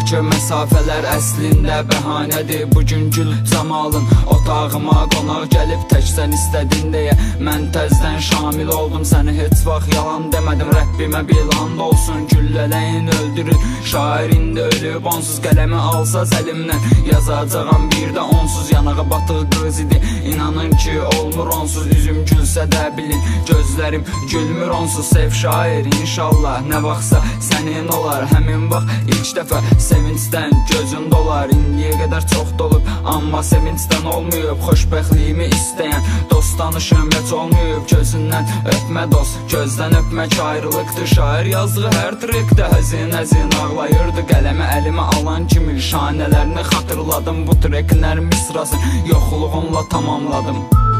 Çünki məsafələr əslində bəhanədir. Bugünkü zamalın otağıma qonaq gəlib tək sən istədin deyə mən təzdən şamil oldum. Səni heç vaxt yalan demədim, Rəbbimə bir and olsun. Güllələyin öldürür, şair indi ölüb. Onsuz qələmi alsaz əlimdən yazacağam bir də onsuz. Yanağa batıq qız idi, inanın ki olmur onsuz. Üzüm gülsə də bilin, gözlərim gülmür onsuz. Sev şair, inşallah nə vaxtsa sənin olar. Həmin vaxt ilk dəfə sevincdən gözün dolar. İndiyə qədər çox dolub, amma sevincdən olmayıb. Xoşbəxtliyimi istəyən dost tanışım heç olmayıb. Gözündən öpmə dost, gözdən öpmək ayrılıqdır. Şair yazdığı hər trikdə həzin-həzin ağlayırdı. Qələmi əlimə alan kimi şanələrini xatırladım. Bu treklər misrasını yoxluğumla tamamladım.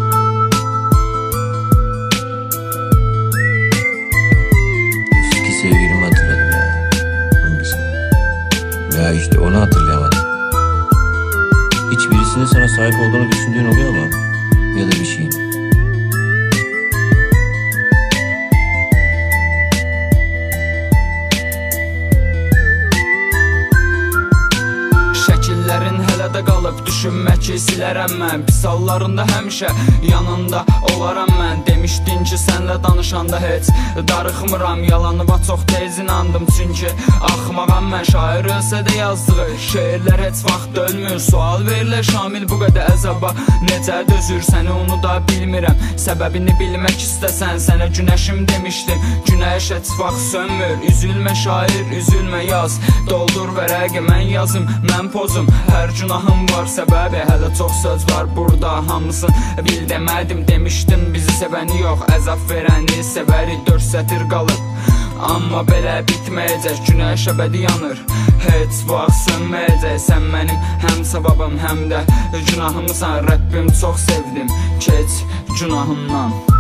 Eski sevgilimi hatırladım ya. Hangisi? Ya işte onu hatırlayamadım. Hiç birisinin sana sahip olduğunu düşündüğün oluyor mu? Ya da bir şeyin. Şəkillərin hələ də qalıb, düşünmək ki silərəm mən. Pis hallarında həmişə yanında olaram mən. Demişdin ki sənlə danışanda heç darıxmıram. Yalanıma çox tez inandım, çünki axmağam mən. Şair ölsə də yazdığı şeirlər heç vaxt ölmür. Sual verilir şamil bu qədər əzaba necə dözür? Səni unuda bilmirəm, səbəbini bilmək istəsən. Sənə günəşim demişdim, günəş heç vaxt sönmür. Üzülmə şair, üzülmə yaz, doldur vərəqi mən yazım, mən pozum. Hər günahım var səbəbi, hələ çox söz var burada. Hamısın bil demədim, demişdim bizi sevəni yox, əzab verəni sevərik. 4 sətir qalıb, amma belə bitməyəcək. Günəş əbədi yanır, heç vaxt sönməyəcək. Sən mənim həm savabım, həm də günahımsan. Rəbbim çox sevdim, keç günahımdan.